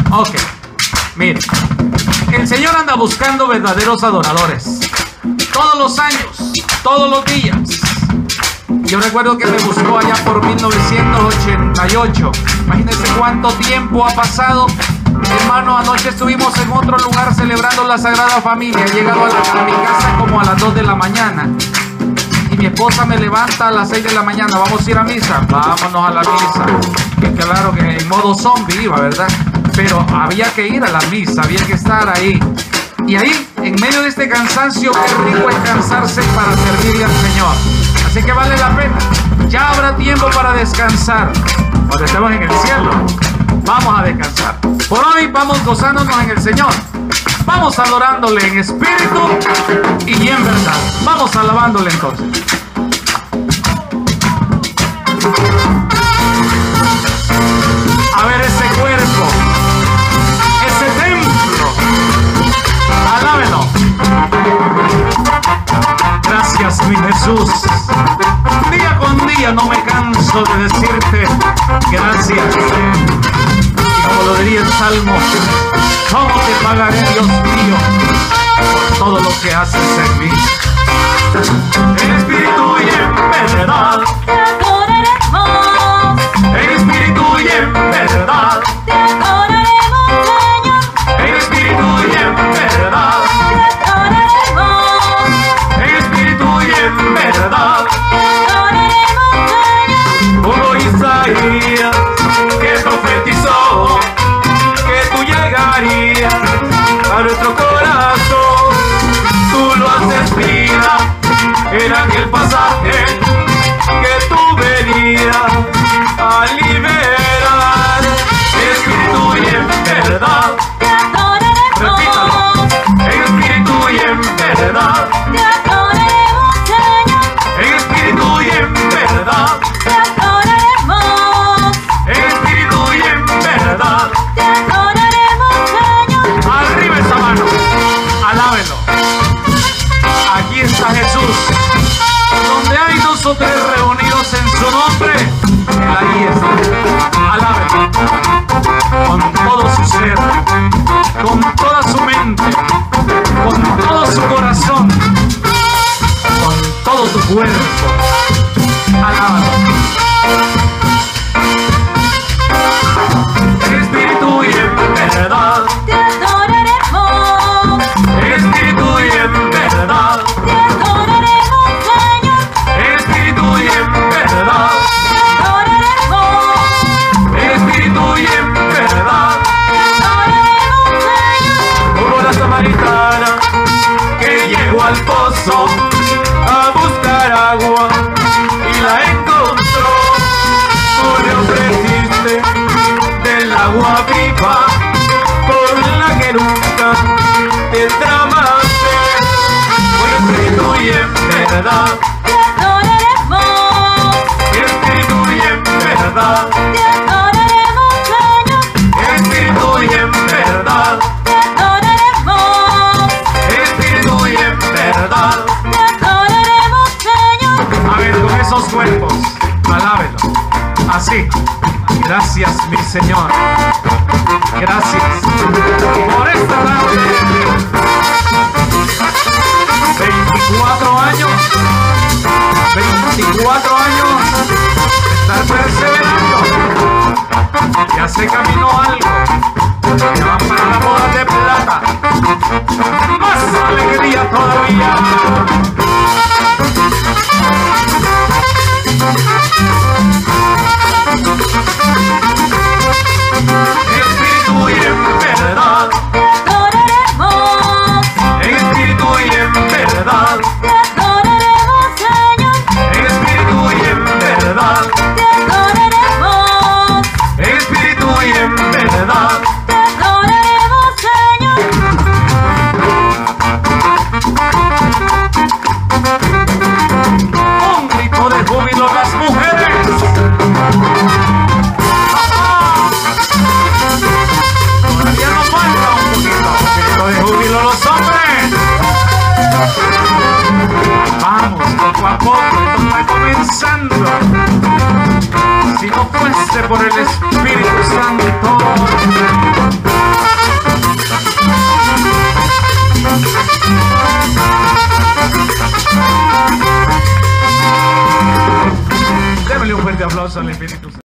Ok, mire, el Señor anda buscando verdaderos adoradores. Todos los años, todos los días. Yo recuerdo que me buscó allá por 1988. Imagínense cuánto tiempo ha pasado. Hermano, anoche estuvimos en otro lugar celebrando la Sagrada Familia. He llegado a mi casa como a las 2 de la mañana. Y mi esposa me levanta a las 6 de la mañana. Vamos a ir a misa. Vámonos a la misa. Y claro que en modo zombie iba, ¿verdad? Pero había que ir a la misa, había que estar ahí. Y ahí, en medio de este cansancio, qué rico es cansarse para servirle al Señor. Así que vale la pena. Ya habrá tiempo para descansar. Cuando estemos en el cielo, vamos a descansar. Por hoy vamos gozándonos en el Señor. Vamos adorándole en espíritu y en verdad. Vamos alabándole entonces. A ver ese cuerpo, ese templo. Alábelo. Gracias, mi Jesús. Día con día no me canso de decirte gracias. Y como lo diría el Salmo, ¿cómo te pagaré, Dios mío, por todo lo que haces en mí? En espíritu y en verdad te adoraremos. En espíritu y en verdad Te adoraremos, Señor. En espíritu y en verdad Te adoraremos. En espíritu y en verdad. Te adoraremos, Señor. Como Isaías, que profetizó que tú llegarías a nuestro corazón. Tú lo haces vida en aquel pasaje que tú venías a liberar. En espíritu y en verdad. Te adoraremos. Repítalo. En espíritu y en verdad. Te adoraremos, Señor. En espíritu y en verdad. Te adoraremos. En espíritu y en verdad. Te adoraremos, Señor. Arriba esa mano. Alábelo. Aquí está Jesús. Donde hay 2 o 3 reunidos en su nombre, Él ahí está. Alábelo. Con todo su ser, con toda su mente, con todo su corazón, con todo tu cuerpo. Alábalo. En espíritu y en verdad. Te adoraremos. En espíritu y en verdad. Te adoraremos, Señor. En espíritu y en verdad. Te adoraremos. En espíritu y en verdad. Te adoraremos, Señor. Como la samaritana que llegó al pozo a buscar agua y la encontró. Tú le ofreciste del agua viva, por la que nunca tendrá más sed. En espíritu y en verdad. Te adoraremos. En espíritu y en verdad. Te adoraremos, Señor. En espíritu y en verdad. Te adoraremos. En espíritu y en verdad. Te adoraremos, Señor. A ver, con esos cuerpos, alábelo. Así. Gracias, mi Señor. Gracias por esta tarde. 24 años. 24 años. Estar perseverando. Ya se caminó algo. Ya van para la boda de plata. Más alegría todavía. En espíritu y en verdad. Te adoraremos. En espíritu y en verdad. Te adoraremos, Señor. En espíritu y en verdad. Te adoraremos. En espíritu y en verdad. Te adoraremos, Señor. Un grito de júbilo las mujeres. Todavía nos falta un poquito. Un grito de júbilo los hombres. Vamos, poco a poco, esto está comenzando. Si no fuese por el Espíritu Santo, fuerte aplauso al Espíritu Santo.